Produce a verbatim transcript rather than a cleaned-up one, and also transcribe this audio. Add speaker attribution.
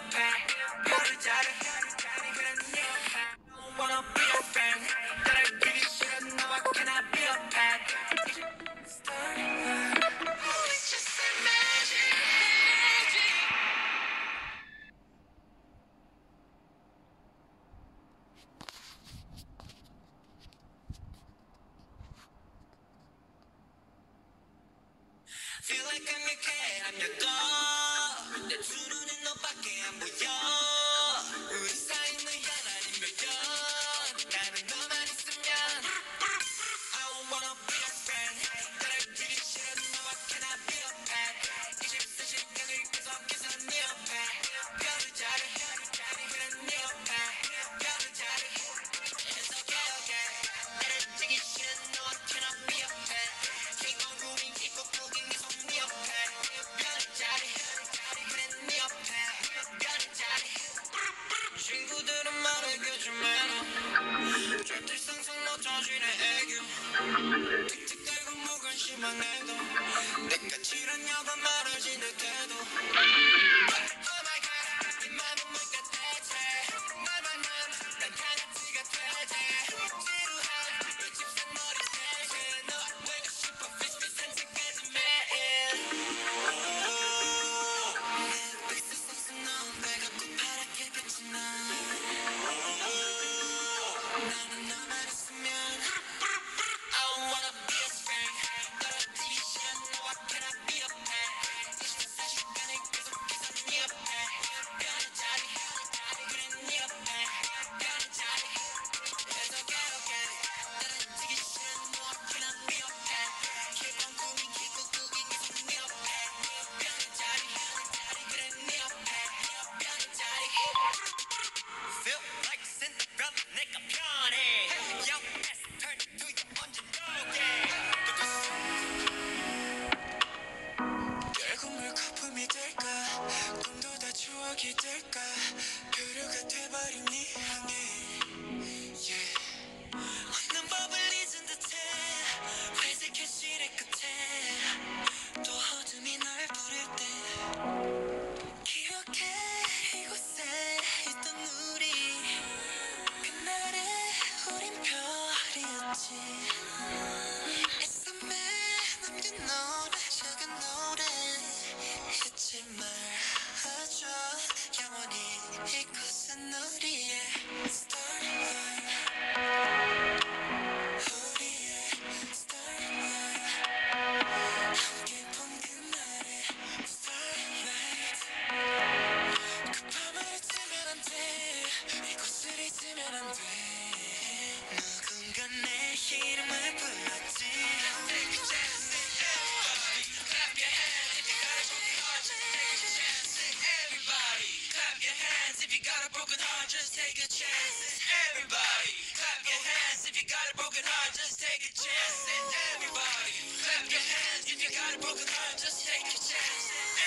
Speaker 1: 옆에 별을 자리 그런 네 옆에 Don't wanna be your friend 나를 끼기 싫어 너와 can I be your pet It's just a magic magic Feel like I'm your cat, I'm your dog 내 두 눈엔 너밖에 안 보여 우리 사이는 하나님 별별 나는 너만 있으면 I wanna be your friend 나를 끼기 싫어 너와 can I be your pet 이십사 시간을 계속해서 네 옆에 별을 자리 그런 네 옆에 별을 자리 It's okay okay 나를 끼기 싫어 너와 can I be your pet Keep on moving keep on moving 계속 네 옆에 별을 자리 그래 네 옆에 별을 자리 친구들은 말해주지 마라 절대 상상 못 터지네 애교 틱틱대고 무관심한 애도 내가 싫었냐고 말하지 내 태도 Oh my god 네 맘은 뭘까 대체 말만 난 강아지가 되지 지루한 이 집산 머리 셋에 너와 놀고 싶어 피스피 산책까지 매일 내 빅스 속스 넌 배가 고파랗게 빛이 나 나는 너만 있으면 I wanna be your friend 너를 뛰기 싫어 너와 can I be your pet 이십사 시간을 계속해서 네 옆에 별의 자리 그래 네 옆에 별의 자리 It's okay okay 너를 뛰기 싫어 너와 can I be your pet Keep on moving keep on moving 계속 네 옆에 별의 자리 그래 네 옆에 별의 자리 Feel like Cinderella 내가 편해 Young ass turn to you 언제 너게 결국 물 거품이 될까 꿈도 다 추억이 될까 표류가 돼버린 네 향해 yeah. 없는 법을 잊은 듯해 회색 현실의 끝에 또 어둠이 널 부를 때 기억해 이곳에 있던 우리 그날의 우린 별이었지 애써 남긴 노래 작은 노래 잊지 말아줘 영원히 이곳은 우리의 Starlight 우리의 Starlight 함께 본 그날의 Starlight 그 밤을 잊으면 안 돼 이곳을 잊으면 안 돼 누군가 내 이름을 불렀지 Take a chance everybody clap your hands if you got a broken heart just take a chance everybody clap your hands if you got a broken heart just take a chance everybody clap your hands if you got a broken heart just take a chance everybody clap your hands if you got a broken heart just take a chance